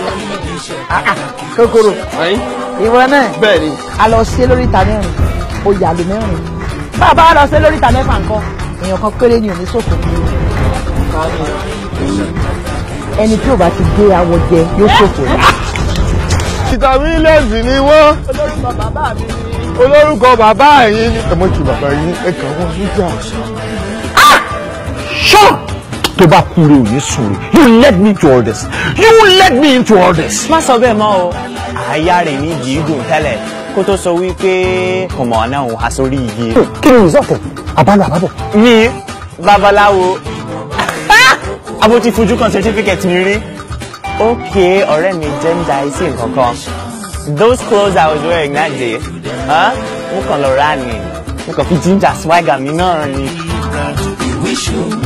Kòkòrò. Ìwọ náà. Bẹ́ẹ̀ni. A lọ sí lórí ìta mẹ́rin. Ó yà lù mẹ́rin. Bàbá a lọ sí lórí ìta mẹ́fà nǹkan. Èèyàn kan péré ni ò ní ṣòfò. Ẹni tí ò bá ti gbé awọ jẹ yóò ṣòfò. Ìtàmílẹ̀sì ni wọ́n. Olórúkọ bàbá mi ni. Olórúkọ bàbá yín ni. Ẹ mọ̀ kí bàbá yín ẹ̀ka wọn sójà. Sure! To bá kúrò ní sùúrù. You led me to all this. You led me into all this. Má sọ bẹ́ẹ̀ mọ́ o. Àyà rẹ̀ ní gígùn tẹ́lẹ̀ kó tó sọ wípé kò mọ̀ náà wá sórí igi. Kí ni ìsọ̀tẹ̀? Àbálò àbábọ̀. Ní babaláwo. Abo ti fojú kan certificate mi rí. Okay, ọ̀rẹ́ mi jẹ́ ń da isi nǹkan kan. Those clothes I was wearing that day, mo kàn lọ rà ní. Mo kàn fi ginger swagger mi náà ni.